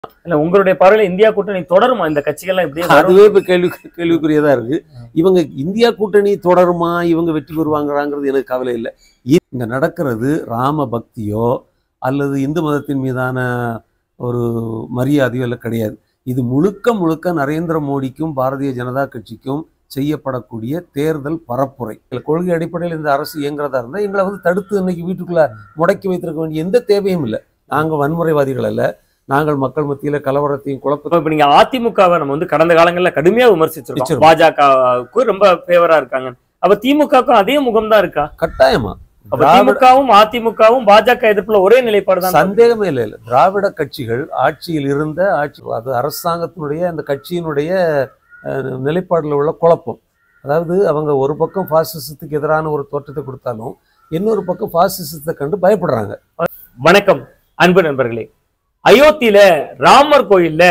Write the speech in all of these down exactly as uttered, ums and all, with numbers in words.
இல்ல உங்களுடைய பார்வையில இந்தியா கூட்டணி தொடருமா? இந்த கட்சிகள்லாம் இப்படியே அதுவே இப்ப கேள்வி கேள்விக்குரியதா இருக்கு. இவங்க இந்தியா கூட்டணி தொடருமா, இவங்க வெற்றி பெறுவாங்கிறாங்கிறது எனக்கு கவலை இல்லை. இங்க நடக்கிறது ராம பக்தியோ அல்லது இந்து மதத்தின் மீதான ஒரு மரியாதையோ இல்லை, கிடையாது. இது முழுக்க முழுக்க நரேந்திர மோடிக்கும் பாரதிய ஜனதா கட்சிக்கும் செய்யப்படக்கூடிய தேர்தல் பரப்புரை. கொள்கை அடிப்படையில் இந்த அரசு இயங்குறதா இருந்தால் எங்களை வந்து தடுத்து இன்னைக்கு வீட்டுக்குள்ள முடக்கி வைத்திருக்க வேண்டிய எந்த தேவையும் இல்லை. நாங்கள் வன்முறைவாதிகள் அல்ல. நாங்கள் மக்கள் மத்தியில கலவரத்தையும் குழப்பத்தையும். இப்ப நீங்க அதிமுகவை நம்ம வந்து கடந்த காலங்களில் கடுமையா விமர்சிச்சிருக்கோம். பாஜகவுக்கு ரொம்ப ஃபேவரா இருக்காங்க. அப்ப திமுகவுக்கும் அதே முகம் தான் இருக்கா? கட்டாயமா. திமுகவும் அதிமுகவும் பாஜக எதிர்ப்புல ஒரே நிலைப்பாடு தான், சந்தேகமே இல்லை. இல்லை, திராவிட கட்சிகள் ஆட்சியில் இருந்த ஆட்சி, அது அரசாங்கத்தினுடைய அந்த கட்சியினுடைய நிலைப்பாடுல உள்ள குழப்பம். அதாவது அவங்க ஒரு பக்கம் பாசிசத்துக்கு எதிரான ஒரு தோற்றத்தை கொடுத்தாலும் இன்னொரு பக்கம் பாசிசத்தை கண்டு பயப்படுறாங்க. வணக்கம் அன்பு நண்பர்களே. அயோத்தியில ராமர் கோயில்ல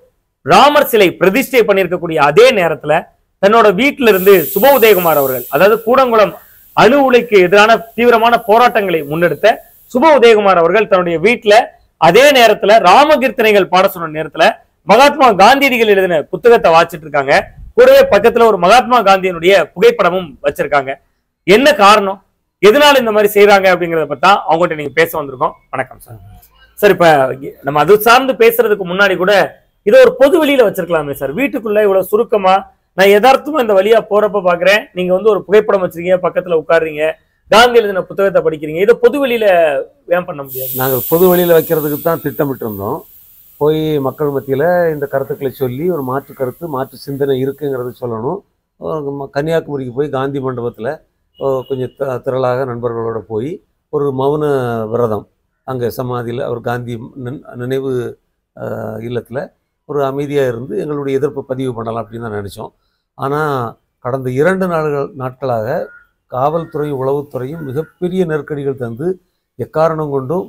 ராமர் சிலை பிரதிஷ்டை பண்ணியிருக்கக்கூடிய அதே நேரத்துல தன்னோட வீட்டில இருந்து ப.உதயகுமார் அவர்கள், அதாவது கூடங்குளம் அணு உலைக்கு எதிரான தீவிரமான போராட்டங்களை முன்னெடுத்த ப.உதயகுமார் அவர்கள் தன்னுடைய வீட்டுல அதே நேரத்துல ராமகீர்த்தனைகள் பாட சொன்ன நேரத்துல மகாத்மா காந்தியடிகள் எழுதின புத்தகத்தை வாசிச்சுட்டு இருக்காங்க. கூடவே பக்கத்துல ஒரு மகாத்மா காந்தியினுடைய புகைப்படமும் வச்சிருக்காங்க. என்ன காரணம், எதனால இந்த மாதிரி செய்யறாங்க அப்படிங்கறத பத்தா அவங்ககிட்ட நீங்க பேச வந்திருக்கோம். வணக்கம் சார். சார், இப்ப நம்ம அது சார்ந்து பேசுறதுக்கு முன்னாடி கூட இதை ஒரு பொது வெளியில வச்சிருக்கலாமே சார். வீட்டுக்குள்ள இவ்வளவு சுருக்கமா நான் யதார்த்தமா இந்த வழியா போறப்ப பாக்குறேன், நீங்க வந்து ஒரு புகைப்படம் வச்சிருக்கீங்க, பக்கத்துல உட்காடுறீங்க, காந்தி எழுதின புத்தகத்தை படிக்கிறீங்க. இதை பொது வெளியில ஏன் பண்ண முடியாது? நாங்கள் பொது வெளியில வைக்கிறதுக்கு தான் திட்டமிட்டு இருந்தோம். போய் மக்கள் மத்தியில இந்த கருத்துக்களை சொல்லி ஒரு மாற்று கருத்து மாற்று சிந்தனை இருக்குங்கிறது சொல்லணும். கன்னியாகுமரிக்கு போய் காந்தி மண்டபத்தில் கொஞ்சம் திரளாக நண்பர்களோட போய் ஒரு மௌன விரதம் அங்கே சமாதியில் அவர் காந்தி நினைவு இல்லத்தில் ஒரு அமைதியாக இருந்து எங்களுடைய எதிர்ப்பை பதிவு பண்ணலாம் அப்படின்னு தான் நினச்சோம். ஆனால் கடந்த இரண்டு நாள்கள் நாட்களாக காவல்துறையும் உளவுத்துறையும் மிகப்பெரிய நெருக்கடிகள் தந்து எக்காரணம் கொண்டும்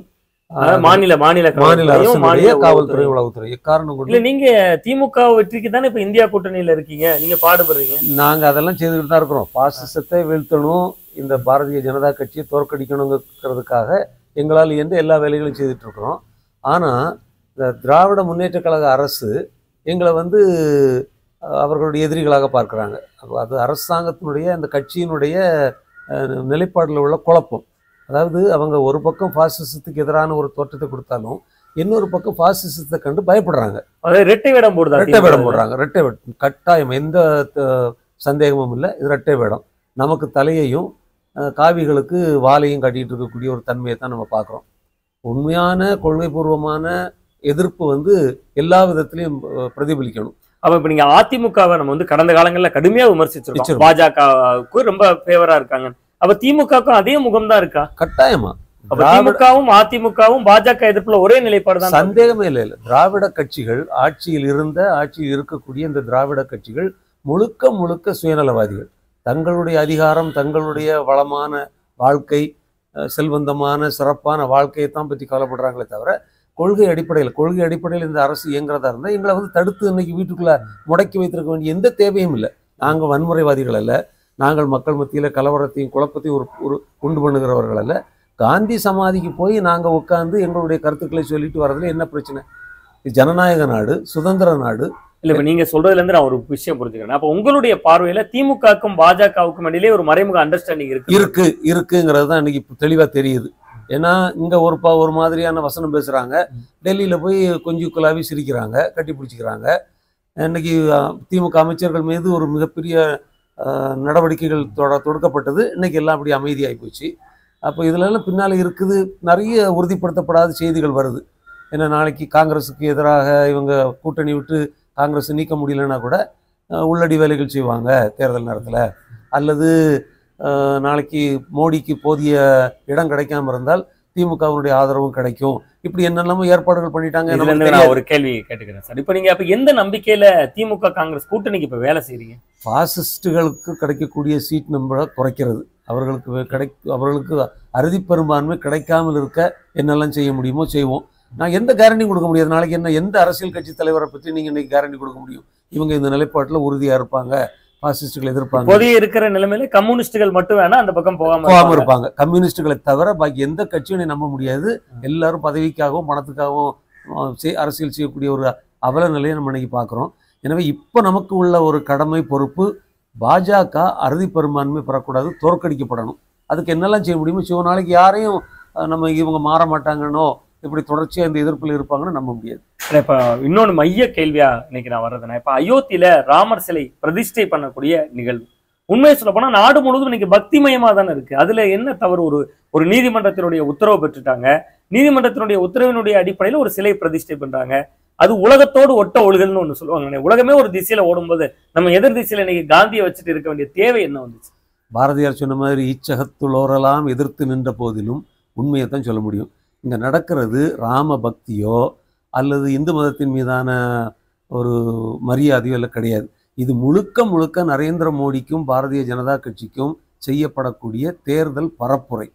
மாநில மாநில மாநில அரசுடைய காவல்துறை உளவுத்துறை எக்காரணம் கொண்டு. நீங்க திமுக வெற்றிக்கு தானே இப்ப இந்தியா கூட்டணியில இருக்கீங்க, நீங்க பாடுபடுறீங்க. நாங்க அதெல்லாம் செய்துக்கிட்டு தான் இருக்கிறோம். பாசிசத்தை வீழ்த்தணும், இந்த பாரதிய ஜனதா கட்சியை தோற்கடிக்கணுங்கிறதுக்காக எங்களால் எந்த எல்லா வேலைகளும் செய்துட்டு இருக்கிறோம். ஆனா இந்த திராவிட முன்னேற்ற கழக அரசு எங்களை வந்து அவர்களுடைய எதிரிகளாக பார்க்குறாங்க. அது அரசாங்கத்தினுடைய அந்த கட்சியினுடைய நிலைப்பாடில் உள்ள குழப்பம். அதாவது அவங்க ஒரு பக்கம் பாசிசத்துக்கு எதிரான ஒரு தோற்றத்தை கொடுத்தாலும் இன்னொரு பக்கம் பாசிசத்தை கண்டு பயப்படுறாங்க. ரெட்டை வேடம் போடுறாங்க ரெட்டை வேடம் போடுறாங்க ரெட்டை வேடம் கட்டாயம், எந்த சந்தேகமும் இல்லை. இது ரெட்டை வேடம். நமக்கு தலையையும் காவிகளுக்கு வாலையும் கட்டிட்டு இருக்கக்கூடிய ஒரு தன்மையை தான் நம்ம பார்க்குறோம். உண்மையான கொள்கை பூர்வமான எதிர்ப்பு வந்து எல்லா விதத்திலையும் பிரதிபலிக்கணும். அப்ப இப்ப நீங்க அதிமுகவை நம்ம வந்து கடந்த காலங்களில் கடுமையா விமர்சிச்சிருக்கோம். பாஜகவுக்கு ரொம்ப ஃபேவரா இருக்காங்க. அப்ப திமுகவுக்கும் அதே முகம் தான் இருக்கா? கட்டாயமா. திமுகவும் அதிமுகவும் பாஜக எதிர்ப்புல ஒரே நிலைப்பாடு தான், சந்தேகமே இல்லை. இல்லை, திராவிட கட்சிகள் ஆட்சியில் இருந்த ஆட்சியில் இருக்கக்கூடிய இந்த திராவிட கட்சிகள் முழுக்க முழுக்க சுயநலவாதிகள். தங்களுடைய அதிகாரம், தங்களுடைய வளமான வாழ்க்கை, செல்வந்தமான சிறப்பான வாழ்க்கையை தான் பற்றி கவலைப்படுறாங்களே தவிர கொள்கை அடிப்படையில் கொள்கை அடிப்படையில் இந்த அரசு இயங்குறதா இருந்தால் எங்களை வந்து தடுத்து இன்னைக்கு வீட்டுக்குள்ள முடக்கி வைத்திருக்க வேண்டிய எந்த தேவையும் இல்லை. நாங்கள் வன்முறைவாதிகள் அல்ல. நாங்கள் மக்கள் மத்தியில கலவரத்தையும் குழப்பத்தையும் ஒரு ஒரு உண்டு பண்ணுகிறவர்கள் அல்ல. காந்தி சமாதிக்கு போய் நாங்கள் உட்கார்ந்து எங்களுடைய கருத்துக்களை சொல்லிட்டு வர்றதுல என்ன பிரச்சனை? ஜனநாயக நாடு, சுதந்திர நாடு. இல்ல, இப்ப நீங்க சொல்றதுல இருந்து நான் ஒரு விஷயம் புரிஞ்சுக்கிறேன். அப்ப உங்களுடைய பார்வையில திமுகவுக்கும் பாஜகவுக்கும் இடையிலே ஒரு மறைமுக அண்டர்ஸ்டாண்டிங் இருக்கு இருக்கு இருக்குங்கிறது தான் இன்னைக்கு தெளிவா தெரியுது. ஏன்னா இங்க ஒரு பா ஒரு மாதிரியான வசனம் பேசுறாங்க, டெல்லியில போய் கொஞ்சம் குலாவி சிரிக்கிறாங்க, கட்டி பிடிச்சிக்கிறாங்க. இன்னைக்கு திமுக அமைச்சர்கள் மீது ஒரு மிகப்பெரிய நடவடிக்கைகள் தொட தொடுக்கப்பட்டது. இன்னைக்கு எல்லாம் அப்படி அமைதியாகி போச்சு. அப்போ இதுலெல்லாம் பின்னால் இருக்குது நிறைய உறுதிப்படுத்தப்படாத செய்திகள் வருது. ஏன்னா நாளைக்கு காங்கிரஸுக்கு எதிராக இவங்க கூட்டணி விட்டு காங்கிரஸ் நீக்க முடியலன்னா கூட உள்ளடி வேலைகள் செய்வாங்க தேர்தல் நேரத்தில், அல்லது நாளைக்கு மோடிக்கு போதிய இடம் கிடைக்காம இருந்தால் திமுகவுடைய ஆதரவும் கிடைக்கும். இப்படி என்னெல்லாமோ ஏற்பாடுகள் பண்ணிட்டாங்க. நான் ஒரு கேள்வி கேட்டுக்கிறேன் சார். இப்ப நீங்க அப்ப எந்த நம்பிக்கையில திமுக காங்கிரஸ் கூட்டணிக்கு இப்ப வேலை செய்றீங்க? பாசிஸ்டுகளுக்கு கிடைக்கக்கூடிய சீட் நம்பரை குறைக்கிறது, அவர்களுக்கு கிடை அவர்களுக்கு அறுதி பெரும்பான்மை கிடைக்காமல் இருக்க என்னெல்லாம் செய்ய முடியுமோ செய்வோம். நான் எந்த கேரண்டியும் கொடுக்க முடியாது. நாளைக்கு என்ன எந்த அரசியல் கட்சி தலைவரை பற்றி நீங்க இன்னைக்கு கேரண்டி கொடுக்க முடியும்? இவங்க இந்த நிலைப்பாட்டில் உறுதியா இருப்பாங்க, பாசிஸ்டுகள் எதிர்ப்பாங்க. பொதுவே இருக்கிற நிலைமையில கம்யூனிஸ்டுகள் மட்டும் வேணா அந்த பக்கம் போகாம இருப்பாங்க. கம்யூனிஸ்டுகளை தவிர பாக்கி எந்த கட்சியும் நம்ப முடியாது. எல்லாரும் பதவிக்காகவும் பணத்துக்காகவும் அரசியல் செய்யக்கூடிய ஒரு அவல நிலையை நம்ம இன்னைக்கு பார்க்குறோம். எனவே இப்போ நமக்கு உள்ள ஒரு கடமை பொறுப்பு, பாஜக அறுதி பெரும்பான்மை பெறக்கூடாது, தோற்கடிக்கப்படணும். அதுக்கு என்னெல்லாம் செய்ய முடியுமோ சிவ நாளைக்கு யாரையும் நம்ம இவங்க மாற மாட்டாங்கன்னோ இப்படி தொடர்ச்சியாக இந்த எதிர்ப்பில் இருப்பாங்கன்னு நம்ப முடியாது. இப்போ இன்னொன்று மைய கேள்வியா இன்னைக்கு நான் வர்றதுன்னா, இப்போ அயோத்தியில ராமர் சிலை பிரதிஷ்டை பண்ணக்கூடிய நிகழ்வு உண்மையை சொல்ல போனா நாடு முழுவதும் இன்னைக்கு பக்திமயமா தானே இருக்கு. அதுல என்ன தவறு? ஒரு ஒரு நீதிமன்றத்தினுடைய உத்தரவு பெற்றுட்டாங்க, நீதிமன்றத்தினுடைய உத்தரவினுடைய அடிப்படையில் ஒரு சிலை பிரதிஷ்டை பண்றாங்க. அது உலகத்தோடு ஒட்ட ஒழுகல்னு ஒண்ணு சொல்லுவாங்க. உலகமே ஒரு திசையில ஓடும்போது நம்ம எதிர் திசையில இன்னைக்கு காந்தியை வச்சுட்டு இருக்க வேண்டிய தேவை என்ன வந்துச்சு? பாரதியார் சொன்ன மாதிரி ஈச்சகத்துளோரெல்லாம் எதிர்த்து நின்ற போதிலும் உண்மையை தான் சொல்ல முடியும். இங்க நடக்கிறது ராம பக்தியோ அல்லது இந்து மதத்தின் மீதான ஒரு மரியாதையோ இல்லை, கிடையாது. இது முழுக்க முழுக்க நரேந்திர மோடிக்கும் பாரதிய ஜனதா கட்சிக்கும் செய்யப்படக்கூடிய தேர்தல் பரப்புரை.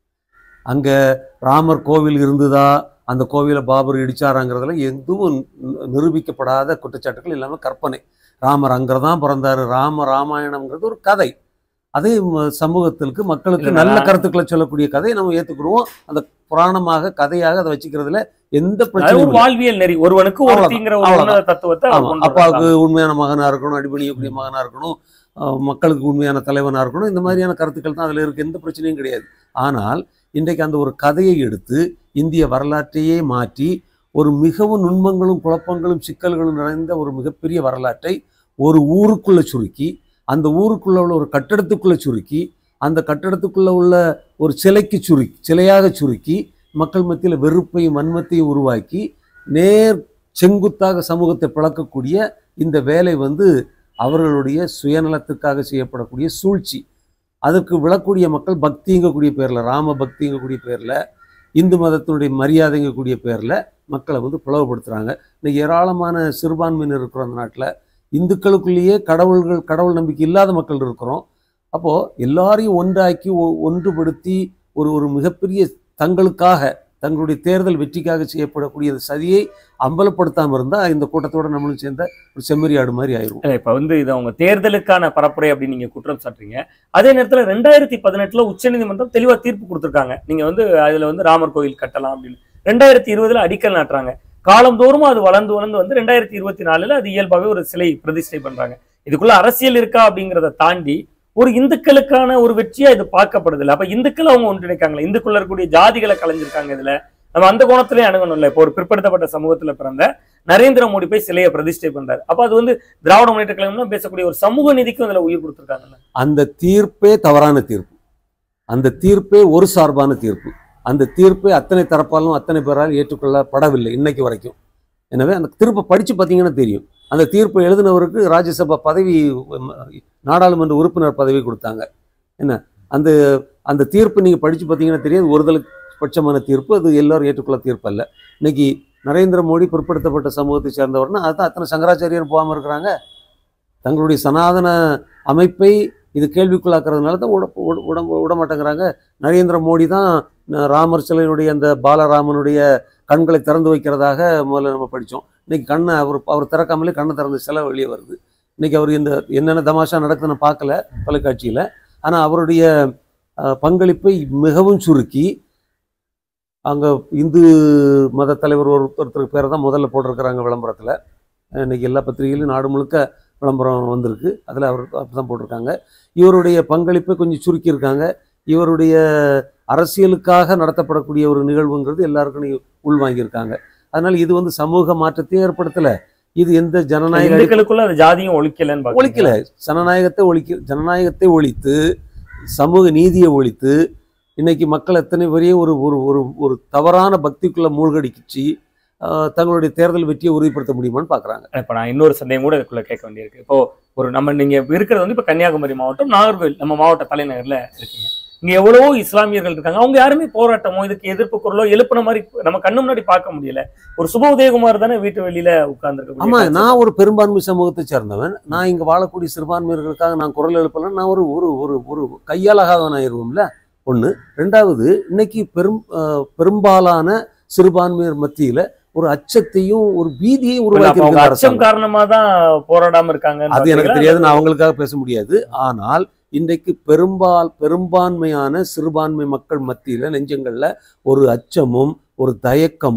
அங்க ராமர் கோவில் இருந்ததா, அந்த கோவிலை பாபர் இடிச்சாராங்கிறதுல எதுவும் நிரூபிக்கப்படாத குற்றச்சாட்டுகள் இல்லாமல் கற்பனை. ராமர் அங்கதான் பிறந்தாரு, ராம ராமாயணம்ங்கிறது ஒரு கதை. அதே சமூகத்திற்கு மக்களுக்கு நல்ல கருத்துக்களை சொல்லக்கூடிய கதையை நம்ம ஏற்றுக்கிடுவோம். அந்த புராணமாக கதையாக அதை வச்சுக்கிறதுல எந்த பிரச்சனையும், வாழ்வியல் நெறி ஒருவனுக்கு தத்துவத்தை, அப்பாவுக்கு உண்மையான மகனா இருக்கணும், அடிபணியக்கூடிய மகனா இருக்கணும், மக்களுக்கு உண்மையான தலைவனா இருக்கணும், இந்த மாதிரியான கருத்துக்கள் தான் அதுல இருக்கு. எந்த பிரச்சனையும் கிடையாது. ஆனால் இன்றைக்கு அந்த ஒரு கதையை எடுத்து இந்திய வரலாற்றையே மாற்றி ஒரு மிகவும் நுண்மங்களும் குழப்பங்களும் சிக்கல்களும் நிறைந்த ஒரு மிகப்பெரிய வரலாற்றை ஒரு ஊருக்குள்ள சுருக்கி, அந்த ஊருக்குள்ள உள்ள ஒரு கட்டடத்துக்குள்ள சுருக்கி, அந்த கட்டடத்துக்குள்ள உள்ள ஒரு சிலைக்கு சுருக்கி சிலையாக சுருக்கி மக்கள் மத்தியில் வெறுப்பையும் வன்மத்தையும் உருவாக்கி நேர் செங்குத்தாக சமூகத்தை பிளக்கக்கூடிய இந்த வேலை வந்து அவர்களுடைய சுயநலத்துக்காக செய்யப்படக்கூடிய சூழ்ச்சி. அதுக்கு விழக்கூடிய மக்கள் பக்திங்கக்கூடிய பேரில், ராம பக்திங்கக்கூடிய பேரில், இந்து மதத்தினுடைய மரியாதைங்கக்கூடிய பேரில் மக்களை வந்து பிளவுபடுத்துகிறாங்க. இன்னைக்கு ஏராளமான சிறுபான்மையினர் இருக்கிற அந்த நாட்டில் இந்துக்களுக்குள்ளேயே கடவுள்கள் கடவுள் நம்பிக்கை இல்லாத மக்கள் இருக்கிறோம். அப்போது எல்லாரையும் ஒன்றாக்கி ஒன்றுபடுத்தி ஒரு ஒரு மிகப்பெரிய தங்களுக்காக தங்களுடைய தேர்தல் வெற்றிக்காக செய்யப்படக்கூடிய சதியை அம்பலப்படுத்தாமல் இருந்தால் இந்த கூட்டத்தோட நம்மளும் சேர்ந்த ஒரு செம்மறியாடு மாதிரி ஆயிரும். இப்போ வந்து இது அவங்க தேர்தலுக்கான பரப்புரை அப்படின்னு நீங்கள் குற்றம் சாட்டுறீங்க. அதே நேரத்தில் ரெண்டாயிரத்தி பதினெட்டுல உச்சநீதிமன்றம் தெளிவாக தீர்ப்பு கொடுத்துருக்காங்க. நீங்கள் வந்து அதில் வந்து ராமர் கோயில் கட்டலாம் அப்படின்னு ரெண்டாயிரத்தி இருபதுல அடிக்கல் நாட்டுறாங்க. காலந்தோறும் அது வளர்ந்து வளர்ந்து வந்து ரெண்டாயிரத்தி இருபத்தி நாலுல அது இயல்பாகவே ஒரு சிலை பிரதிஷ்டை பண்றாங்க. இதுக்குள்ள அரசியல் இருக்கா அப்படிங்கிறத தாண்டி ஒரு இந்துக்களுக்கான ஒரு வெற்றியா இது பார்க்கப்படுது. அப்ப இந்துக்கள் அவங்க ஒன்றிணைக்காங்களே, இந்துக்குள்ள இருக்கக்கூடிய ஜாதிகளை கலைஞ்சிருக்காங்க. இதுல நம்ம அந்த கோணத்திலேயே அணுகணும் இல்லை. இப்போ ஒரு பிற்படுத்தப்பட்ட சமூகத்துல பிறந்த நரேந்திர மோடி போய் சிலையை பிரதிஷ்டை பண்றாரு. அப்ப அது வந்து திராவிட முன்னேற்ற கழகம்னா பேசக்கூடிய ஒரு சமூக நீதிக்கும் அதுல உயிர் கொடுத்துருக்காங்க. அந்த தீர்ப்பே தவறான தீர்ப்பு, அந்த தீர்ப்பே ஒரு சார்பான தீர்ப்பு, அந்த தீர்ப்பை அத்தனை தரப்பாலும் அத்தனை பேரால் ஏற்றுக்கொள்ளப்படவில்லை இன்னைக்கு வரைக்கும். எனவே அந்த தீர்ப்பை படித்து பார்த்தீங்கன்னா தெரியும். அந்த தீர்ப்பை எழுதினவருக்கு ராஜ்யசபா பதவி, நாடாளுமன்ற உறுப்பினர் பதவி கொடுத்தாங்க. என்ன அந்த அந்த தீர்ப்பு நீங்கள் படித்து பார்த்தீங்கன்னா தெரியாது. ஒருதலை பட்சமான தீர்ப்பு, அது எல்லாரும் ஏற்றுக்கொள்ள தீர்ப்பு அல்ல. இன்னைக்கு நரேந்திர மோடி பிற்படுத்தப்பட்ட சமூகத்தை சேர்ந்தவர்னா அதுதான் அத்தனை சங்கராச்சாரியர் போகாமல் இருக்கிறாங்க. தங்களுடைய சனாதன அமைப்பை இது கேள்விக்குள்ளாக்குறதுனால தான் உட உட விட மாட்டேங்கிறாங்க. நரேந்திர மோடி தான் ராமர் சிலையினுடைய அந்த பாலராமனுடைய கண்களை திறந்து வைக்கிறதாக முதல்ல நம்ம படித்தோம். இன்னைக்கு கண்ணை அவர் அவர் திறக்காமலே கண்ணை திறந்த சிலை வெளியே வருது. இன்னைக்கு அவர் இந்த என்னென்ன தமாஷா நடக்குதுன்னு பார்க்கல தொலைக்காட்சியில். ஆனால் அவருடைய பங்களிப்பை மிகவும் சுருக்கி அங்கே இந்து மத தலைவர் ஒருத்தருக்கு பேரை தான் முதல்ல போட்டிருக்கிறாங்க விளம்பரத்தில். இன்னைக்கு எல்லா பத்திரிகையிலும் நாடு முழுக்க விளம்பரம் வந்திருக்கு, அதில் அவர் அப்படி தான் போட்டிருக்காங்க. இவருடைய பங்களிப்பை கொஞ்சம் சுருக்கியிருக்காங்க. இவருடைய அரசியலுக்காக நடத்தப்படக்கூடிய ஒரு நிகழ்வுங்கிறது எல்லாருக்கும் உள்வாங்கியிருக்காங்க. அதனால இது வந்து சமூக மாற்றத்தை ஏற்படுத்தலை. இது எந்த ஜனநாயகங்களுக்குள்ள அந்த ஜாதியும் ஒழிக்கலன்னு ஒழிக்கல ஜனநாயகத்தை ஒழிக்க ஜனநாயகத்தை ஒழித்து சமூக நீதியை ஒழித்து இன்னைக்கு மக்கள் எத்தனை பேரையும் ஒரு ஒரு ஒரு தவறான பக்திக்குள்ள மூழ்கடிச்சு தங்களுடைய தேர்தல் வெற்றியை உறுதிப்படுத்த முடியுமான்னு பார்க்குறாங்க. இப்போ நான் இன்னொரு சந்தேகம் கூட இதுக்குள்ள கேட்க வேண்டியிருக்கு. இப்போ ஒரு நம்ம நீங்க இருக்கிறது வந்து இப்போ கன்னியாகுமரி மாவட்டம், நாகர்கோவில் நம்ம மாவட்ட தலைநகர்ல இருக்கீங்க. இங்க எவ்வளவோ இஸ்லாமியர்கள் இருக்காங்க. அவங்க யாருமே போராட்டமோ இதுக்கு எதிர்ப்பு குரலோ எழுப்பின மாதிரி நம்ம கண்ணு முன்னாடி பார்க்க முடியல. ஒரு சுப உதயகுமார் தானே வீட்டு வெளியில உட்கார்ந்துருக்க. ஆமா, நான் ஒரு பெரும்பான்மை சமூகத்தை சேர்ந்தவன். நான் இங்க வாழக்கூடிய சிறுபான்மையர்களுக்காக நான் குரல் எழுப்பல. நான் ஒரு ஒரு ஒரு ஒரு கையாலாகாதவன் ஆயிடுவோம்ல. ஒண்ணு. ரெண்டாவது, இன்னைக்கு பெரும் பெரும்பாலான சிறுபான்மையர் மத்தியில ஒரு அச்சத்தையும் ஒரு பீதியையும் உருவாக்கி அச்சம் காரணமா தான் போராடாம இருக்காங்க. அது எனக்கு தெரியாது, நான் அவங்களுக்காக பேச முடியாது. ஆனால் இன்றைக்கு பெரும்பால் பெரும்பான்மையான சிறுபான்மை மக்கள் மத்தியில நெஞ்சங்கள்ல ஒரு அச்சமும் ஒரு தயக்கமும்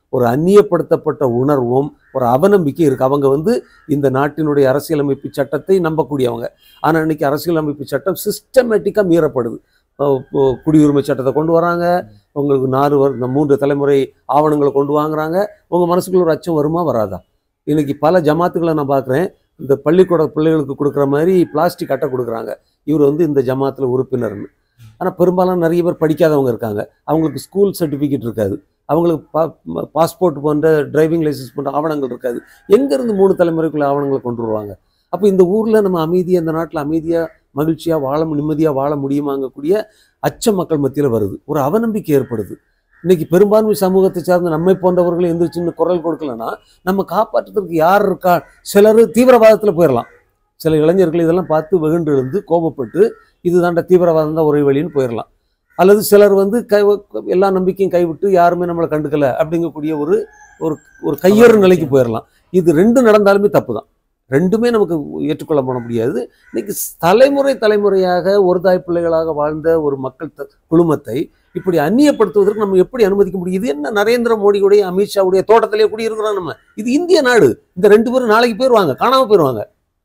ஒரு அந்நியப்படுத்தப்பட்ட உணர்வும் ஒரு அவநம்பிக்கை இருக்கு. அவங்க வந்து இந்த நாட்டினுடைய அரசியலமைப்பு சட்டத்தை நம்பக்கூடியவங்க. ஆனால் இன்னைக்கு அரசியலமைப்பு சட்டம் சிஸ்டமேட்டிக்காக மீறப்படுது. குடியுரிமை சட்டத்தை கொண்டு வராங்க, உங்களுக்கு நாலு வரு மூன்று தலைமுறை ஆவணங்களை கொண்டு வாங்குறாங்க. உங்கள் மனசுக்குள்ள ஒரு அச்சம் வருமா வராதா? இன்னைக்கு பல ஜமாத்துக்களை நான் பார்க்குறேன், இந்த பள்ளிக்கூட பிள்ளைகளுக்கு கொடுக்குற மாதிரி பிளாஸ்டிக் அட்டை கொடுக்குறாங்க, இவர் வந்து இந்த ஜமாத்தில் உறுப்பினர்னு. ஆனால் பெரும்பாலும் நிறைய பேர் படிக்காதவங்க இருக்காங்க, அவங்களுக்கு ஸ்கூல் சர்டிஃபிகேட் இருக்காது, அவங்களுக்கு பா பாஸ்போர்ட் போன்ற டிரைவிங் லைசன்ஸ் போன்ற ஆவணங்கள் இருக்காது. எங்கேருந்து மூணு தலைமுறைக்குள்ள ஆவணங்களை கொண்டு வருவாங்க? அப்போ இந்த ஊரில் நம்ம அமைதியாக, இந்த நாட்டில் அமைதியாக மகிழ்ச்சியாக வாழ நிம்மதியாக வாழ முடியுமாங்கக்கூடிய அச்சம் மக்கள் மத்தியில் வருது, ஒரு அவநம்பிக்கை ஏற்படுது. இன்னைக்கு பெரும்பான்மை சமூகத்தை சார்ந்த நம்மை போன்றவர்கள் எந்த சின்ன குரல் கொடுக்கலன்னா நம்ம காப்பாற்றுறதுக்கு யார் இருக்கா? சிலர் தீவிரவாதத்தில் போயிடலாம். சில இளைஞர்கள் இதெல்லாம் பார்த்து வெகுண்டு எழுந்து கோபப்பட்டு இதுதாண்ட தீவிரவாதம் தான் ஒரே வழின்னு போயிடலாம். அல்லது சிலர் வந்து கை எல்லா நம்பிக்கையும் கைவிட்டு யாருமே நம்மளை கண்டுக்கல அப்படிங்கக்கூடிய ஒரு ஒரு ஒரு கையேறு நிலைக்கு போயிடலாம். இது ரெண்டு நடந்தாலுமே தப்பு தான், ரெண்டுமே நமக்கு ஏற்றுக்கொள்ள பண்ண முடியாது. இன்னைக்கு தலைமுறை தலைமுறையாக ஒரு தாய் பிள்ளைகளாக வாழ்ந்த ஒரு மக்கள் குழுமத்தை இப்படி அந்நியப்படுத்துவதற்கு நம்ம எப்படி அனுமதிக்க முடியும்? இது என்ன நரேந்திர மோடியுடைய அமித்ஷாவுடைய தோட்டத்திலேயே குடியிருக்கிறோம் நம்ம? இது இந்திய நாடு. இந்த ரெண்டு பேரும் நாளைக்கு போயிடுவாங்க, காணாம போயிடுவாங்க,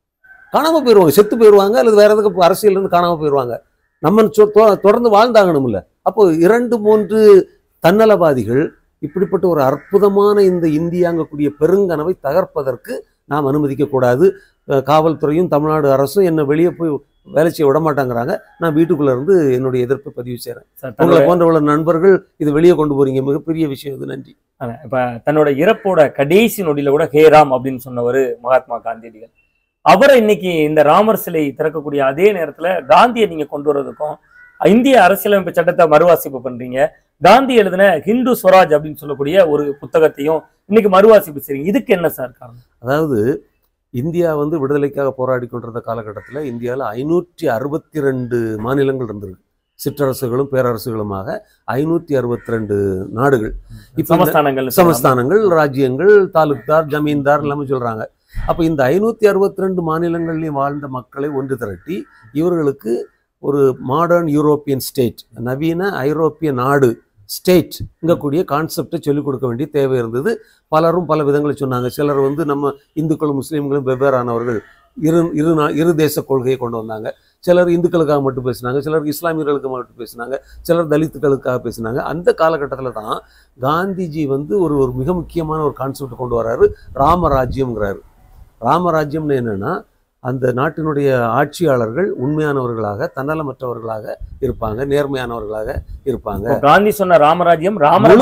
காணாம போயிடுவாங்க, செத்து போயிடுவாங்க, அல்லது வேற எதுக்கு அரசியல் இருந்து காணாம போயிடுவாங்க. நம்ம தொடர்ந்து வாழ்ந்தாகணும்ல. அப்போ இரண்டு மூன்று தன்னலவாதிகள் இப்படிப்பட்ட ஒரு அற்புதமான இந்த இந்தியாங்கக்கூடிய பெருங்கனவை தகர்ப்பதற்கு நாம் அனுமதிக்க கூடாது. காவல்துறையும் தமிழ்நாடு அரசும் என்ன வெளியே போய் வேலை செய்ய விட மாட்டாங்கிறாங்க. நான் வீட்டுக்குள்ள இருந்து என்னுடைய எதிர்ப்பை பதிவு செய்கிறேன். உங்களை போன்ற நண்பர்கள் இது வெளியே கொண்டு போறீங்க, மிகப்பெரிய விஷயம் இது. நன்றி. இப்ப தன்னோட இறப்போட கடைசி நொடியில கூட ஹேராம் அப்படின்னு சொன்னவர் மகாத்மா காந்தியடிகள். அவரை இன்னைக்கு இந்த ராமர் சிலை திறக்கக்கூடிய அதே நேரத்துல காந்தியை நீங்க கொண்டு வர்றதுக்கும் இந்திய அரசியலமைப்பு சட்டத்தை மறுவாசிப்பு பண்றீங்க, காந்தி எழுதின ஹிந்து ஸ்வராஜ் அப்படின்னு சொல்லக்கூடிய ஒரு புத்தகத்தையும் இன்னைக்கு மறுவாசிப்பு செய்றீங்க. இதுக்கு என்ன சார் காரணம்? அதாவது இந்தியா வந்து விடுதலைக்காக போராடி கொண்டிருந்த காலகட்டத்தில் இந்தியாவில் ஐநூற்றி அறுபத்தி ரெண்டு மாநிலங்கள் இருந்திருக்கு. சிற்றரசுகளும் பேரரசுகளுமாக ஐநூற்றி அறுபத்தி ரெண்டு நாடுகள், சமஸ்தானங்கள் சமஸ்தானங்கள் ராஜ்யங்கள், தாலுக்தார், ஜமீன்தார் எல்லாமே சொல்றாங்க. அப்போ இந்த ஐநூற்றி அறுபத்தி ரெண்டு மாநிலங்கள்லையும் வாழ்ந்த மக்களை ஒன்று திரட்டி இவர்களுக்கு ஒரு மாடர்ன் யூரோப்பியன் ஸ்டேட், நவீன ஐரோப்பிய நாடு ஸ்டேட் இங்கக்கூடிய கான்செப்டை சொல்லிக் கொடுக்க வேண்டிய தேவை இருந்தது. பலரும் பல விதங்களை சொன்னாங்க. சிலர் வந்து நம்ம இந்துக்களும் முஸ்லீம்களும் வெவ்வேறானவர்கள், இரு இரு இரு தேச கொள்கையை கொண்டு வந்தாங்க. சிலர் இந்துக்களுக்காக மட்டும் பேசினாங்க, சிலர் இஸ்லாமியர்களுக்கு மட்டும் பேசினாங்க, சிலர் தலித்துக்களுக்காக பேசினாங்க. அந்த காலகட்டத்தில் தான் காந்திஜி வந்து ஒரு ஒரு மிக முக்கியமான ஒரு கான்செப்ட் கொண்டு வர்றாரு, ராமராஜ்யம்ங்கிறாரு. ராமராஜ்யம்னு என்னன்னா, அந்த நாட்டினுடைய ஆட்சியாளர்கள் உண்மையானவர்களாக, தன்னலமற்றவர்களாக இருப்பாங்க, நேர்மையானவர்களாக இருப்பாங்க. காந்தி சொன்ன ராமராஜ்யம்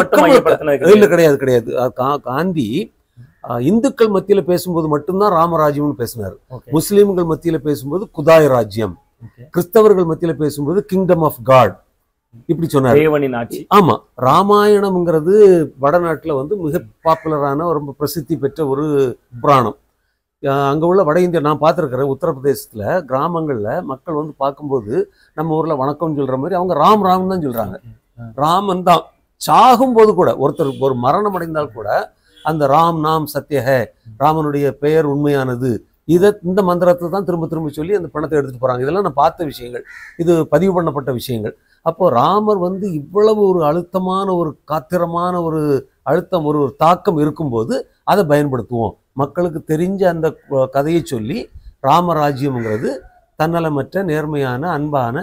இல்ல, கிடையாது கிடையாது காந்தி இந்துக்கள் மத்தியில பேசும்போது மட்டும்தான் ராமராஜ்யம்னு பேசினார். முஸ்லீம்கள் மத்தியில பேசும்போது குதாய் ராஜ்யம், கிறிஸ்தவர்கள் மத்தியில பேசும்போது கிங்டம் ஆஃப் காட் இப்படி சொன்னார். ஆமா, ராமாயணம்ங்கிறது வடநாட்டுல வந்து மிக பாப்புலரான ரொம்ப பிரசித்தி பெற்ற ஒரு புராணம். அங்கே உள்ள வட இந்தியா நான் பார்த்துருக்கிறேன். உத்தரப்பிரதேசத்தில் கிராமங்களில் மக்கள் வந்து பார்க்கும்போது நம்ம ஊரில் வணக்கம்னு சொல்கிற மாதிரி அவங்க ராம் ராம் தான் சொல்கிறாங்க. ராமன் தான். சாகும்போது கூட ஒருத்தர் ஒரு மரணம் அடைந்தால் கூட அந்த ராம் நாம் சத்யஹ, ராமனுடைய பெயர் உண்மையானது, இதை இந்த மந்திரத்தை தான் திரும்ப திரும்ப சொல்லி அந்த பணத்தை எடுத்துகிட்டு போகிறாங்க. இதெல்லாம் நான் பார்த்த விஷயங்கள், இது பதிவு பண்ணப்பட்ட விஷயங்கள். அப்போ ராமர் வந்து இவ்வளவு ஒரு அழுத்தமான ஒரு காத்திரமான ஒரு அழுத்தம், ஒரு தாக்கம் இருக்கும்போது அதை பயன்படுத்துவோம். மக்களுக்கு தெரிஞ்ச அந்த கதையை சொல்லி ராமராஜ்யம்ங்கிறது தன்னலமற்ற, நேர்மையான, அன்பான,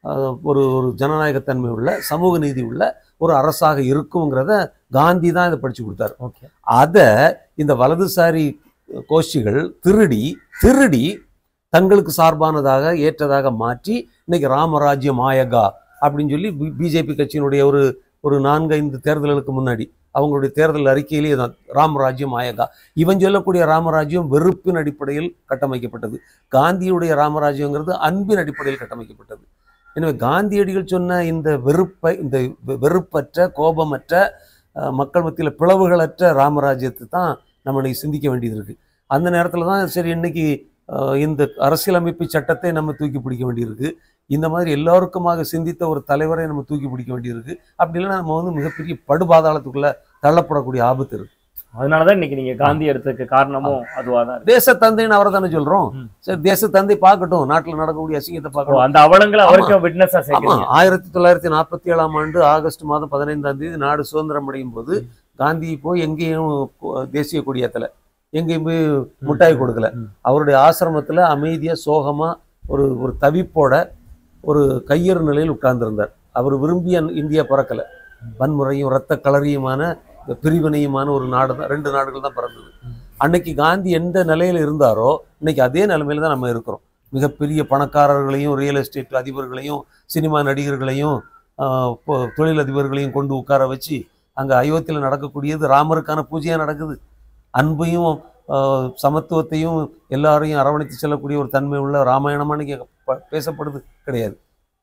ஒரு ஒரு ஜனநாயகத்தன்மை உள்ள, சமூக நீதி உள்ள ஒரு அரசாக இருக்குங்கிறத காந்தி தான் இதை படிச்சு கொடுத்தாரு. ஓகே, அதை இந்த வலதுசாரி கோஷ்டிகள் திருடி திருடி தங்களுக்கு சார்பானதாக ஏற்றதாக மாற்றி இன்னைக்கு ராமராஜ்யம் ஆயகா அப்படின்னு சொல்லி பிஜேபி கட்சியினுடைய ஒரு ஒரு நான்கு ஐந்து தேர்தல்களுக்கு முன்னாடி அவங்களுடைய தேர்தல் அறிக்கையிலேயே தான் ராமராஜ்யம் ஆயகா. இவன் சொல்லக்கூடிய ராமராஜ்யம் வெறுப்பின் அடிப்படையில் கட்டமைக்கப்பட்டது. காந்தியுடைய ராமராஜ்யங்கிறது அன்பின் அடிப்படையில் கட்டமைக்கப்பட்டது. எனவே காந்தியடிகள் சொன்ன இந்த வெறுப்பை, இந்த வெறுப்பற்ற, கோபமற்ற, மக்கள் மத்தியில் பிளவுகளற்ற ராமராஜ்யத்தை தான் நம்ம இன்னைக்கு சிந்திக்க வேண்டியது இருக்கு. அந்த நேரத்தில் தான் சரி இன்னைக்கு இந்த அரசியலமைப்பு சட்டத்தை நம்ம தூக்கி பிடிக்க வேண்டியிருக்கு. இந்த மாதிரி எல்லோருக்குமாக சிந்தித்த ஒரு தலைவரை நம்ம தூக்கி பிடிக்க வேண்டியிருக்கு. அப்படி இல்லைன்னா நம்ம வந்து மிகப்பெரிய படுபாதாளத்துக்குள்ள தள்ளப்படக்கூடிய ஆபத்து இருக்கு. அதனாலதான் இன்னைக்கு நீங்க காந்தி எடுத்ததுக்கு காரணமும் அதுவாதான். தேச தந்தைன்னு அவரை தானே சொல்றோம். சரி, தேச தந்தை பார்க்கட்டும், நாட்டில் நடக்கக்கூடிய அசிங்கத்தை பார்க்கணும். அந்த அவலங்களை அவருக்கு விட்னஸா சேர்க்கணும். ஆயிரத்தி தொள்ளாயிரத்தி நாற்பத்தி ஏழாம் ஆண்டு ஆகஸ்ட் மாதம் பதினைந்தாம் தேதி நாடு சுதந்திரம் அடையும் போது காந்தி போய் எங்கேயும் தேசிய கொடியேற்றலை, எங்கேயும் போய் முட்டாய் கொடுக்கல. அவருடைய ஆசிரமத்தில் அமைதியாக சோகமாக ஒரு ஒரு தவிப்போட ஒரு கையறு நிலையில் உட்கார்ந்திருந்தார். அவர் விரும்பிய இந்தியா பிறக்கலை. வன்முறையும் இரத்த களரியுமான பிரிவினையுமான ஒரு நாடு தான், ரெண்டு நாடுகள் தான் பிறந்தது. அன்னைக்கு காந்தி எந்த நிலையில் இருந்தாரோ இன்னைக்கு அதே நிலைமையில தான் நம்ம இருக்கிறோம். மிகப்பெரிய பணக்காரர்களையும் ரியல் எஸ்டேட் அதிபர்களையும் சினிமா நடிகர்களையும் தொழிலதிபர்களையும் கொண்டு உட்கார வச்சு அங்கே அயோத்தியில் நடக்கக்கூடியது ராமருக்கான பூஜையாக நடக்குது. அன்பையும் சமத்துவத்தையும் எல்லாரையும் அரவணைத்து செல்லக்கூடிய ஒரு தன்மை உள்ள ராமாயணமான பேசப்படுது கிடையாது.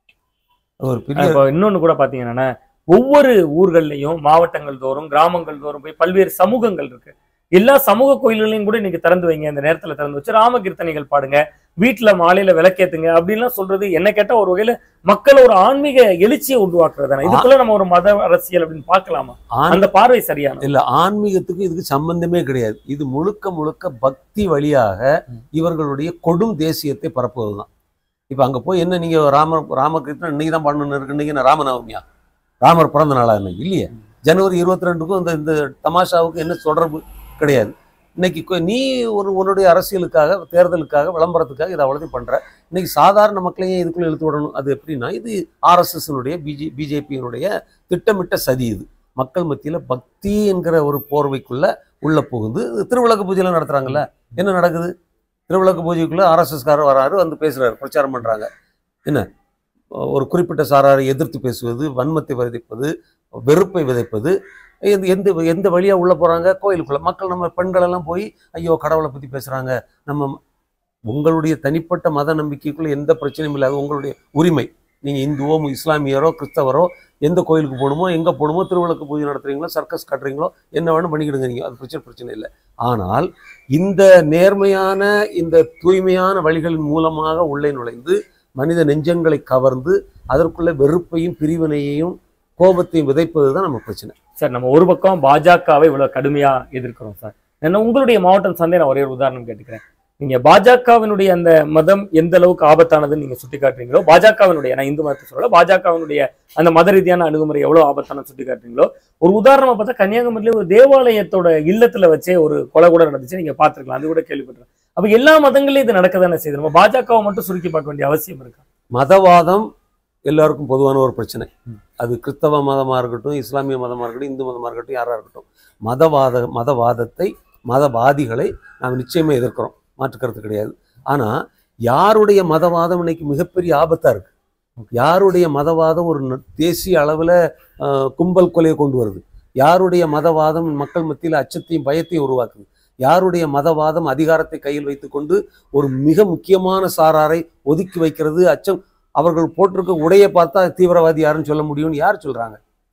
ஒரு பெரிய இன்னொன்று கூட பார்த்தீங்கன்னா, ஒவ்வொரு ஊர்கள்லையும் மாவட்டங்கள் தோறும் கிராமங்கள் தோறும் போய் பல்வேறு சமூகங்கள் இருக்கு. எல்லா சமூக கோயில்களையும் கூட இன்னைக்கு திறந்து வைங்க, இந்த நேரத்துல திறந்து வச்சு ராம கீர்த்தனைகள் பாடுங்க, வீட்டுல மாலையில விளக்கேத்துங்க அப்படின்லாம் சொல்றது என்ன கேட்டா ஒரு வகையில மக்கள் ஒரு ஆன்மீக எழுச்சியை உருவாக்குறதானே. இதுக்குள்ள நம்ம ஒரு மத அரசியல் அப்படின்னு பார்க்கலாமா? அந்த பார்வை சரியான இல்ல. ஆன்மீகத்துக்கு இதுக்கு சம்பந்தமே கிடையாது. இது முழுக்க முழுக்க பக்தி வழியாக இவர்களுடைய கொடும் தேசியத்தை பரப்புவதுதான். இப்ப அங்க போய் என்ன நீங்க ராம ராம கீர்த்தனை இன்னைக்கு தான் பண்ணணும் இருக்கு. இன்னைக்கு என்ன ராமநவமியா? ராமர் பிறந்த நாளா? இன்னைக்கு இல்லையே. ஜனவரி இருபத்தி ரெண்டுக்கும் இந்த இந்த தமாஷாவுக்கு என்ன தொடர்பு கிடையாது. இன்னைக்கு நீ ஒரு உன்னுடைய அரசியலுக்காக தேர்தலுக்காக விளம்பரத்துக்காக இதை அவ்வளோதையும் பண்ற. இன்னைக்கு சாதாரண மக்களையும் இதுக்குள்ள இழுத்து விடணும். அது எப்படின்னா இது ஆர்எஸ்எஸ்னுடைய பிஜே பிஜேபியினுடைய திட்டமிட்ட சதி. இது மக்கள் மத்தியில பக்தி என்கிற ஒரு போர்வைக்குள்ள உள்ள புகுந்து திருவிளக்கு பூஜைலாம் நடத்துறாங்கல்ல. என்ன நடக்குது? திருவிளக்கு பூஜைக்குள்ள ஆர்எஸ்எஸ்காரர் வராரு, வந்து பேசுறாரு, பிரச்சாரம் பண்றாங்க. என்ன ஒரு குறிப்பிட்ட சாராரை எதிர்த்து பேசுவது, வன்மத்தை விதைப்பது, வெறுப்பை விதைப்பது, எந்த எந்த வழியா உள்ள போறாங்க கோயிலுக்குள்ள. மக்கள் நம்ம பெண்கள் எல்லாம் போய் ஐயோ கடவுளை பத்தி பேசுறாங்க. நம்ம உங்களுடைய தனிப்பட்ட மத நம்பிக்கைக்குள்ள எந்த பிரச்சனையும் இல்லாத உங்களுடைய உரிமை. நீங்க இந்துவோ இஸ்லாமியரோ கிறிஸ்தவரோ எந்த கோயிலுக்கு போகணுமோ எங்க போகணுமோ திருவிளக்கு பூஜை நடத்துறீங்களோ சர்க்கஸ் காட்டுறீங்களோ என்ன வேணும் பண்ணிக்கிடுங்க, நீங்க அது பிரச்சனை பிரச்சனை இல்லை. ஆனால் இந்த நேர்மையான இந்த தூய்மையான வழிகளின் மூலமாக உள்ளே நுழைந்து மனித நெஞ்சங்களை கவர்ந்து அதற்குள்ள வெறுப்பையும் பிரிவினையையும் கோபத்தையும் விதைப்பது தான் நம்ம பிரச்சனை. சார், நம்ம ஒரு பக்கம் பாஜகவை இவ்வளவு கடுமையா எதிர்க்கிறோம் சார். என்ன உங்களுடைய மாவட்டம் சந்தை நான் ஒரே ஒரு உதாரணம் கேட்டுக்கிறேன். நீங்க பாஜகவினுடைய அந்த மதம் எந்த அளவுக்கு ஆபத்தானதுன்னு நீங்க சுட்டி காட்டுறீங்களோ, பாஜகவினுடைய, நான் இந்து மதத்தை சொல்லல, பாஜகவினுடைய அந்த மத ரீதியான அணுகுமுறை எவ்வளவு ஆபத்தான சுட்டி காட்டுறீங்களோ, ஒரு உதாரணமா பார்த்தா கன்னியாகுமரியில ஒரு தேவாலயத்தோட இல்லத்துல வச்சே ஒரு கொலை கூட நடந்துச்சு. நீங்க பாத்துருக்கலாம், அது கூட கேள்விப்பட்டிருக்கேன். அப்ப எல்லா மதங்களையும் இது நடக்கதானே செய்யுது. நம்ம பாஜகவை மட்டும் சுருக்கி பார்க்க வேண்டிய அவசியம் இருக்கா? மதவாதம் எல்லாருக்கும் பொதுவான ஒரு பிரச்சனை. அது கிறிஸ்தவ மதமா இருக்கட்டும், இஸ்லாமிய மதமா இருக்கட்டும், இந்து மதமா இருக்கட்டும், யாரா இருக்கட்டும், மதவாத மதவாதத்தை மதவாதிகளை நாம் நிச்சயமா எதிர்க்கிறோம், மாற்றுக்கிறது கிடையாது. ஆனா யாருடைய மதவாதம் இன்னைக்கு மிகப்பெரிய ஆபத்தா இருக்கு. யாருடைய மதவாதம் ஒரு தேசிய அளவுல கும்பல் கொலையை கொண்டு வருது. யாருடைய மதவாதம் மக்கள் மத்தியில் அச்சத்தையும் பயத்தையும் உருவாக்குது. யாருடைய மதவாதம் அதிகாரத்தை கையில் வைத்துக்கொண்டு ஒரு மிக முக்கியமான சாராரை ஒதுக்கி வைக்கிறது. அச்சம், அவர்கள் போட்டிருக்க உடையை பார்த்தா தீவிரவாதி யாருன்னு சொல்ல முடியும்னு யார் சொல்றாங்க?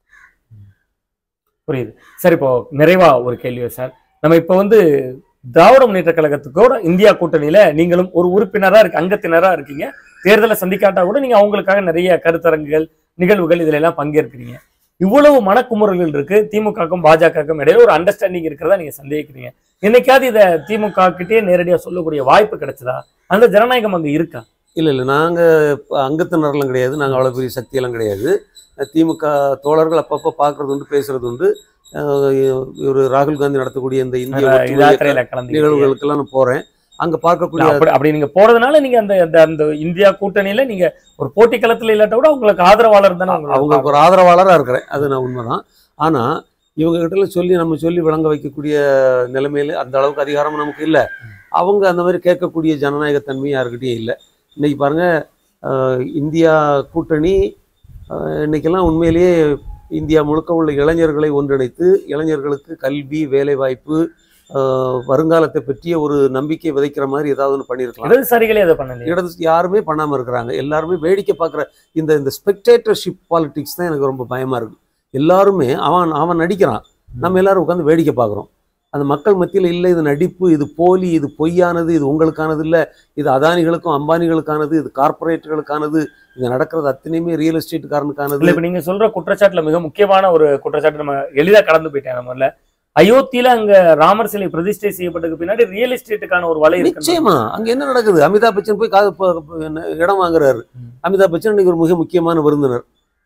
புரியுது சார். இப்போ நிறைவா ஒரு கேள்வி சார். நம்ம இப்போ வந்து திராவிட முன்னேற்ற கழகத்துக்கோட இந்தியா கூட்டணியில நீங்களும் ஒரு உறுப்பினரா இருக்கு, அங்கத்தினரா இருக்கீங்க. தேர்தலை சந்திக்காட்டா கூட நீங்க அவங்களுக்காக நிறைய கருத்தரங்குகள் நிகழ்வுகள் இதுல எல்லாம் பங்கேற்கிறீங்க. இவ்வளவு மனக்குமுறல்கள் இருக்கு. திமுகக்கும் பாஜகவுக்கும் இடையில ஒரு அண்டர்ஸ்டாண்டிங் இருக்கிறதா நீங்க சந்தேகிக்கிறீங்க. என்னைக்காவது இதை திமுக கிட்டே நேரடியா சொல்லக்கூடிய வாய்ப்பு கிடைச்சதா? அந்த ஜனநாயகம் அங்க இருக்கா? இல்லை இல்லை, நாங்கள் அங்கத்தினரெல்லாம் கிடையாது. நாங்கள் அவ்வளோ பெரிய சக்தியெல்லாம் கிடையாது. திமுக தோழர்கள் அப்பப்போ பார்க்கறது உண்டு, பேசுறது உண்டு. ஒரு ராகுல் காந்தி நடத்தக்கூடிய இந்த இந்திய நிகழ்வுகளுக்கெல்லாம் நான் போகிறேன். அங்கே பார்க்கக்கூடிய அப்படி நீங்கள் போகிறதுனால நீங்கள் அந்த அந்த இந்தியா கூட்டணியில் நீங்கள் ஒரு போட்டி களத்தில் இல்லாட்ட கூட உங்களுக்கு ஆதரவாளர் தானே? அவங்களுக்கு ஒரு ஆதரவாளராக இருக்கிறேன், அது நான் உண்மைதான். ஆனால் இவங்ககிட்ட சொல்லி நம்ம சொல்லி விளங்க வைக்கக்கூடிய நிலைமையில அந்த அளவுக்கு அதிகாரம் நமக்கு இல்லை. அவங்க அந்த மாதிரி கேட்கக்கூடிய ஜனநாயகத்தன்மை யாருக்கிட்டையும் இல்லை. இன்றைக்கி பாருங்கள், இந்தியா கூட்டணி இன்றைக்கெல்லாம் உண்மையிலேயே இந்தியா முழுக்க உள்ள இளைஞர்களை ஒன்றிணைத்து இளைஞர்களுக்கு கல்வி, வேலைவாய்ப்பு, வருங்காலத்தை பற்றிய ஒரு நம்பிக்கை விதைக்கிற மாதிரி ஏதாவது ஒன்று பண்ணியிருக்கலாம். இடதுசாரிகளே அதை பண்ணல. இடது யாருமே பண்ணாமல் இருக்கிறாங்க. எல்லாருமே வேடிக்கை பார்க்குற இந்த இந்த ஸ்பெக்டேட்டர்ஷிப் பாலிடிக்ஸ் தான் எனக்கு ரொம்ப பயமாக இருக்குது. எல்லாருமே அவன் அவன் நடிக்கிறான், நம்ம எல்லாரும் உட்காந்து வேடிக்கை பார்க்குறோம். அந்த மக்கள் மத்தியில் இல்லை, இது நடிப்பு, இது போலி, இது பொய்யானது, இது உங்களுக்கானது இல்லை, இது அதானிகளுக்கும் அம்பானிகளுக்கானது, இது கார்பரேட்டுகளுக்கானது, இது நடக்கிறது அத்தனையுமே ரியல் எஸ்டேட்டுக்காரனுக்கானது. இப்போ நீங்கள் சொல்கிற குற்றச்சாட்டுல மிக முக்கியமான ஒரு குற்றச்சாட்டு நம்ம எளிதாக கடந்து போயிட்டேன். நம்மள அயோத்தியில அங்க ராமர் சிலை பிரதிஷ்டை செய்யப்பட்டதுக்கு பின்னாடி ரியல் எஸ்டேட்டுக்கான ஒரு வலை இருக்கு. நிச்சயமா அங்க என்ன நடக்குது? அமிதாப் பச்சன் போய் இடம் வாங்குறாரு. அமிதாப் பச்சன் இன்னைக்கு ஒரு மிக முக்கியமான விருந்தினர்.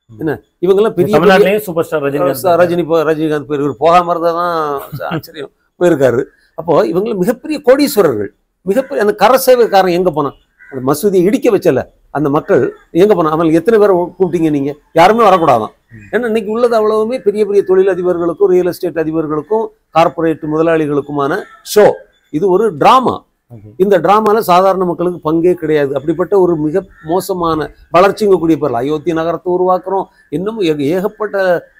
என்ன இவங்கெல்லாம் பெரிய தமிழ்நாட்டிலேயே சூப்பர் ஸ்டார் ரஜினிகாந்த் ரஜினி ரஜினிகாந்த் போயிருக்காரு, போகாம இருந்ததான் ஆச்சரியம் போயிருக்காரு. அப்போ இவங்க மிகப்பெரிய கோடீஸ்வரர்கள், மிகப்பெரிய அந்த கரசேவைக்காரன் எங்க போனான், அந்த மசூதியை இடிக்க வச்சல அந்த மக்கள் எங்க போனா, அவங்களுக்கு எத்தனை பேரை கூப்பிட்டீங்க நீங்க? யாருமே வரக்கூடாதான். ஏன்னா இன்னைக்கு உள்ளது அவ்வளவுமே பெரிய பெரிய தொழில் அதிபர்களுக்கும் ரியல் எஸ்டேட் அதிபர்களுக்கும் கார்பரேட் முதலாளிகளுக்குமான ஷோ. இது ஒரு டிராமா. இந்த டிராமால சாதாரண மக்களுக்கு பங்கே கிடையாது. அப்படிப்பட்ட ஒரு மிக மோசமான வளர்ச்சிங்கக்கூடிய பொருள் அயோத்தி நகரத்தை உருவாக்குறோம். இன்னமும் ஏகப்பட்ட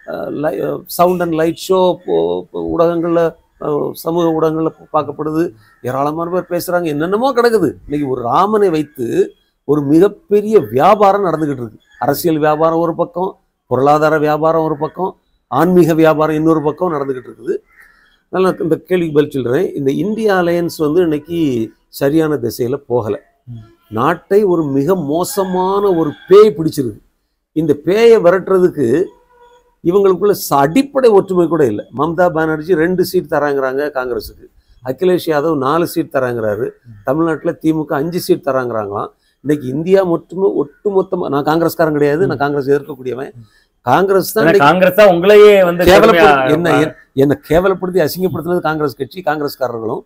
சவுண்ட் அண்ட் லைட் ஷோ ஊடகங்கள்ல, சமூக ஊடகங்கள்ல பார்க்கப்படுது. ஏராளமான பேர் பேசுறாங்க, என்னென்னமோ கிடக்குது. இன்னைக்கு ஒரு ராமனை வைத்து ஒரு மிகப்பெரிய வியாபாரம் நடந்துகிட்டு இருக்கு. அரசியல் வியாபாரம் ஒரு பக்கம், பொருளாதார வியாபாரம் ஒரு பக்கம், ஆன்மீக வியாபாரம் இன்னொரு பக்கம் நடந்துகிட்டு இருக்குது. அதனால இந்த கேள்விக்கு பதில் சொல்றேன். இந்த இந்தியா அலையன்ஸ் வந்து இன்னைக்கு சரியான திசையில போகல. நாட்டை ஒரு மிக மோசமான ஒரு பேய் பிடிச்சிருக்கு. இந்த பேயை விரட்டுறதுக்கு இவங்களுக்குள்ள அடிப்படை ஒற்றுமை கூட இல்லை. மம்தா பானர்ஜி ரெண்டு சீட் தராங்கிறாங்க காங்கிரஸுக்கு, அகிலேஷ் யாதவ் நாலு சீட் தராங்கிறாரு, தமிழ்நாட்டில் திமுக அஞ்சு சீட் தராங்கிறாங்களாம். இன்னைக்கு இந்தியா ஒற்றுமை ஒட்டு மொத்தமா, நான் காங்கிரஸ்காரன் கிடையாது, நான் காங்கிரஸ் எதிர்க்கக்கூடியவன். காங்கிரஸ் தான் காங்கிரஸ் தான் உங்களையே வந்து என்ன என்ன கேவலப்படுத்தி அசிங்கப்படுத்தினது காங்கிரஸ் கட்சி, காங்கிரஸ்காரர்களும்.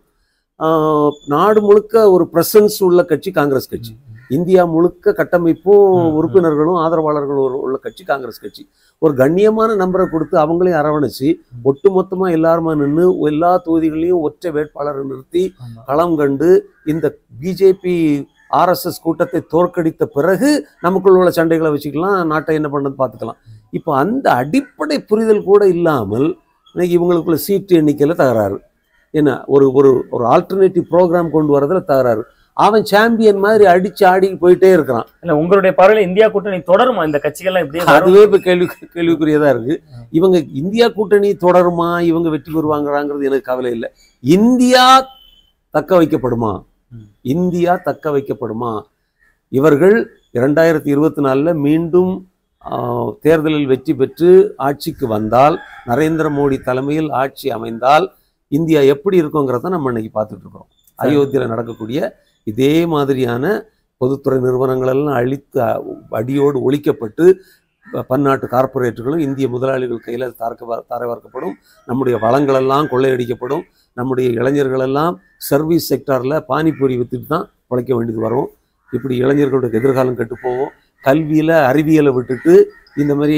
நாடு முழுக்க ஒரு பிரசன்ஸ் உள்ள கட்சி காங்கிரஸ் கட்சி. இந்தியா முழுக்க கட்டமைப்பும் உறுப்பினர்களும் ஆதரவாளர்களும் உள்ள கட்சி காங்கிரஸ் கட்சி. ஒரு கண்ணியமான நம்பரை கொடுத்து அவங்களையும் அரவணைச்சு ஒட்டுமொத்தமா எல்லாருமா நின்று எல்லா தொகுதிகளையும் ஒற்றை வேட்பாளரை நிறுத்தி களம் கண்டு இந்த பிஜேபி ஆர்எஸ்எஸ் கூட்டத்தை தோற்கடித்த பிறகு நமக்குள்ள உள்ள சண்டைகளை வச்சுக்கலாம், நாட்டை என்ன பண்ணது பார்த்துக்கலாம். இப்போ அந்த அடிப்படை புரிதல் கூட இல்லாமல் இன்னைக்கு இவங்களுக்குள்ள சீட்டு எண்ணிக்கையில் தகராறு. என்ன ஒரு ஒரு ஒரு ஆல்டர்னேட்டிவ் ப்ரோக்ராம் கொண்டு வரதுல தகராறு. அவன் சாம்பியன் மாதிரி அடிச்சு ஆடி போயிட்டே இருக்கிறான். இல்ல உங்களுடைய பார்வையில் இந்தியா கூட்டணி தொடருமா? இந்த கட்சிகள்லாம் இப்படியே அதுவே இப்போ கேள்வி கேள்விக்குரியதா இருக்கு. இவங்க இந்தியா கூட்டணி தொடருமா, இவங்க வெற்றி பெறுவாங்கிறாங்கிறது எனக்கு கவலை இல்லை. இந்தியா தக்க வைக்கப்படுமா, இந்தியா தக்க வைக்கப்படுமா? இவர்கள் இரண்டாயிரத்தி இருபத்தி நாலுல மீண்டும் தேர்தலில் வெற்றி பெற்று ஆட்சிக்கு வந்தால், நரேந்திர மோடி தலைமையில் ஆட்சி அமைந்தால் இந்தியா எப்படி இருக்குங்கிறத நம்ம இன்னைக்கு பார்த்துட்டு இருக்கிறோம். அயோத்தியில் நடக்கக்கூடிய இதே மாதிரியான பொதுத்துறை நிறுவனங்கள் எல்லாம் அழித்து அடியோடு ஒழிக்கப்பட்டு பன்னாட்டு கார்பரேட்டுகளும் இந்திய முதலாளிகள் கையில் தார்க்க தாரை வார்க்கப்படும். நம்முடைய வளங்களெல்லாம் கொள்ளையடிக்கப்படும். நம்முடைய இளைஞர்களெல்லாம் சர்வீஸ் செக்டாரில் பானிபூரி வித்துட்டு தான் உழைக்க வேண்டியது வரும். இப்படி இளைஞர்களுடைய எதிர்காலம் கெட்டு போகும். கல்வியில் அறிவியலை விட்டுட்டு இந்த மாதிரி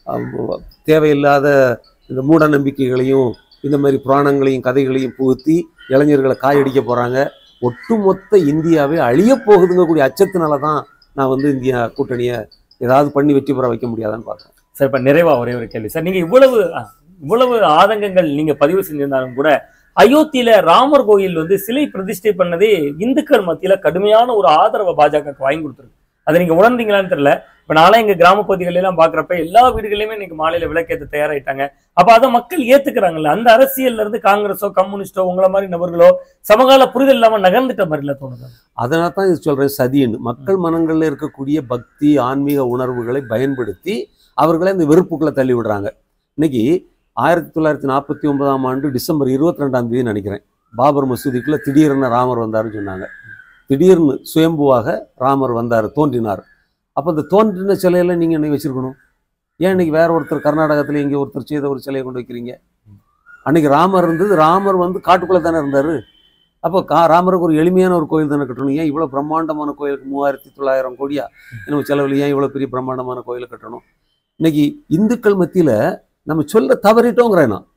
தேவையில்லாத இந்த மூட நம்பிக்கைகளையும் இந்த மாதிரி புராணங்களையும் கதைகளையும் புகுத்தி இளைஞர்களை காயடிக்க போகிறாங்க. ஒட்டுமொத்த இந்தியாவே அழிய போகுதுங்க கூடிய அச்சத்தினால தான் நான் வந்து இந்தியா கூட்டணியை ஏதாவது பண்ணி வெற்றி பெற வைக்க முடியாதான்னு பார்க்குறேன். சார், இப்போ நிறைவா ஒரே ஒரு கேள்வி சார். நீங்கள் இவ்வளவு இவ்வளவு ஆதங்கங்கள் நீங்கள் பதிவு செஞ்சிருந்தாலும் கூட அயோத்தியில ராமர் கோயில் வந்து சிலை பிரதிஷ்டை பண்ணதே இந்துக்கள் மத்தியில கடுமையான ஒரு ஆதரவை பாஜக வாங்கி கொடுத்துருக்கு. அதை நீங்க உணர்ந்தீங்களான்னு தெரியல. இப்ப நாளே எங்க கிராம பகுதிகள் எல்லாம் பாக்குறப்ப எல்லா வீடுகளிலுமே இன்னைக்கு மாலையில விளக்கேற்ற தயாராயிட்டாங்க. அப்ப அதை மக்கள் ஏத்துக்கிறாங்கல்ல. அந்த அரசியல்ல இருந்து காங்கிரஸோ கம்யூனிஸ்டோ உங்களை மாதிரி நபர்களோ சமகால புரிதல் இல்லாம நகர்ந்துட்ட மாதிரி இல்ல தோணுது. அதனால தான் இது சொல்றேன், சதின்னு. மக்கள் மனங்கள்ல இருக்கக்கூடிய பக்தி ஆன்மீக உணர்வுகளை பயன்படுத்தி அவர்களை இந்த வெறுப்புக்குள்ள தள்ளி விடுறாங்க. இன்னைக்கு ஆயிரத்தி தொள்ளாயிரத்தி நாற்பத்தி ஒன்பதாம் ஆண்டு டிசம்பர் இருபத்தி ரெண்டாம் தேதி நினைக்கிறேன், பாபர் மசூதிக்குள்ள திடீர்னு ராமர் வந்தாருன்னு சொன்னாங்க. திடீர்னு சுயம்புவாக ராமர் வந்தார், தோன்றினார். அப்போ இந்த தோன்றின சிலையெல்லாம் நீங்கள் என்னை வச்சிருக்கணும். ஏன் இன்னைக்கு வேற ஒருத்தர் கர்நாடகத்தில் இங்கே ஒருத்தர் செய்த ஒரு சிலையை கொண்டு வைக்கிறீங்க? அன்னைக்கு ராமர் இருந்தது, ராமர் வந்து காட்டுக்குள்ளே தானே இருந்தார். அப்போ கா ராமருக்கு ஒரு எளிமையான ஒரு கோயில் தானே கட்டணும். ஏன் இவ்வளோ பிரம்மாண்டமான கோயிலுக்கு மூவாயிரத்தி தொள்ளாயிரம் கோடியா இன்னும் செலவில் ஏன் இவ்வளோ பெரிய பிரம்மாண்டமான கோயிலை கட்டணும்? இன்னைக்கு இந்துக்கள் மத்தியில் நம்ம சொல்ல தவறிட்டோங்கிறேன். நான்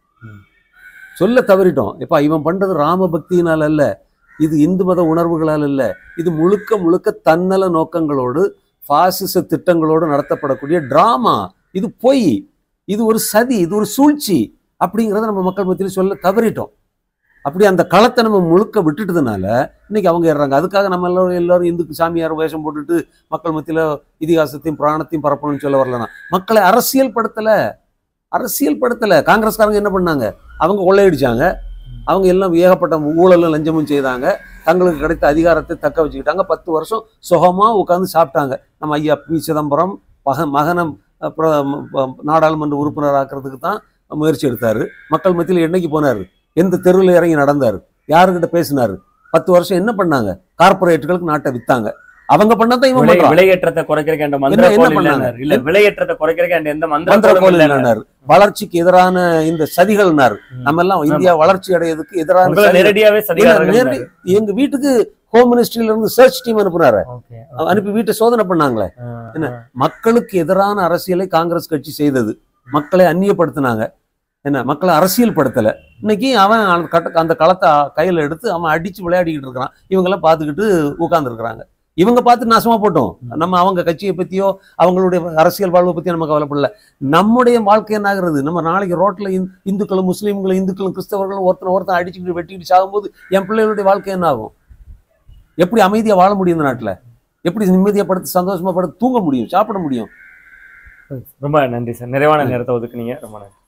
சொல்ல தவறிட்டோம். எப்பா இவன் பண்றது ராம பக்தியினால் அல்ல, இது இந்து மத உணர்வுகளால் அல்ல, இது முழுக்க முழுக்க தன்னல நோக்கங்களோடு பாசிச திட்டங்களோடு நடத்தப்படக்கூடிய டிராமா. இது பொய், இது ஒரு சதி, இது ஒரு சூழ்ச்சி அப்படிங்கிறத நம்ம மக்கள் மத்தியில் சொல்ல தவறிட்டோம். அப்படி அந்த களத்தை நம்ம முழுக்க விட்டுட்டதுனால இன்னைக்கு அவங்க ஏறுறாங்க. அதுக்காக நம்ம எல்லாரும் எல்லாரும் இந்துக்கு சாமியார் வேஷம் போட்டுட்டு மக்கள் மத்தியில் இதிகாசத்தையும் புராணத்தையும் பரப்பணும்னு சொல்ல வரலன்னா, மக்களை அரசியல் படுத்தலை அரசியல் படுத்தலை காங்கிரஸ்காரங்க என்ன பண்ணாங்க? அவங்க கொள்ளையடிச்சாங்க, அவங்க எல்லாம் ஏகப்பட்ட ஊழலும் லஞ்சமும் செய்தாங்க, தங்களுக்கு கிடைத்த அதிகாரத்தை தக்க வச்சுக்கிட்டாங்க. பத்து வருஷம் சுகமாக உட்காந்து சாப்பிட்டாங்க. நம்ம ஐயா பி சிதம்பரம் மக மகனம் நாடாளுமன்ற உறுப்பினர் ஆக்கிறதுக்கு தான் முயற்சி எடுத்தார். மக்கள் மத்தியில் என்னைக்கு போனார்? எந்த தெருவில் இறங்கி நடந்தார்? யாருக்கிட்ட பேசினார்? பத்து வருஷம் என்ன பண்ணாங்க? கார்பரேட்டுகளுக்கு நாட்டை விற்றாங்க. அவங்க பண்ணதான் இவன் விலை- பண்றான். விலையேற்றத்தை குறைக்கிறதுக்கு என்ற என்ன மந்திரக்கோள் என்ன பண்ணாங்க? இல்லைன்னாரு. இல்ல விலையேற்றத்தை குறைக்கிறதுக்கு என்ற எந்த மந்திரக்கோள் மந்திரக்கோளும் இல்லைன்னாரு. இல்லைன்னாரு. வளர்ச்சிக்கு எதிரான இந்த சதிகள்னாரு. நம்ம எல்லாம் இந்தியா வளர்ச்சி அடையதுக்கு எதிரான உங்களை சதிகள். நேரடியாவே இல்ல, சதிகாரர்கள் நேரடி எங்க வீட்டுக்கு ஹோம் மினிஸ்ட்ரியில இருந்து சர்ச் டீம் அனுப்புனாரு. ஓகே, அனுப்பி வீட்டை சோதனை பண்ணாங்களே. ஆ, என்ன? ஆ. மக்களுக்கு எதிரான அரசியலை காங்கிரஸ் கட்சி செய்தது. மக்களை அந்நியப்படுத்தினாங்க. என்ன, மக்களை அரசியல் படுத்தல. இன்னைக்கு அவன் அந்த கட்ட அந்த களத்தை கையில எடுத்து அவன் அடிச்சு விளையாடிக்கிட்டு இருக்கிறான். இவங்க எல்லாம் பார்த்துக்கிட்டு உட்கார்ந்து இருக்கிறாங்க. இவங்க பார்த்து நாசமா போட்டோம். நம்ம அவங்க கட்சியை பத்தியோ அவங்களுடைய அரசியல் வாழ்வை பத்தியோ நம்ம கவலைப்படல. நம்முடைய வாழ்க்கை என்ன ஆகுறது? நம்ம நாளைக்கு ரோட்ல இந்து- இந்துக்களும் முஸ்லீம்களும் இந்துக்களும் கிறிஸ்தவர்களும் ஒருத்தனை ஒருத்தன் அடிச்சுக்கிட்டு வெட்டிக்கிட்டு சாகும்போது என் பிள்ளைகளுடைய வாழ்க்கை என்ன ஆகும்? எப்படி அமைதியா வாழ முடியும் இந்த நாட்டுல? எப்படி நிம்மதியா படுத்து சந்தோஷமா படுத்து தூங்க முடியும், சாப்பிட முடியும்? ரொம்ப நன்றி சார், நிறைவான நேரத்தை ஒதுக்குனீங்க, ரொம்ப நன்றி.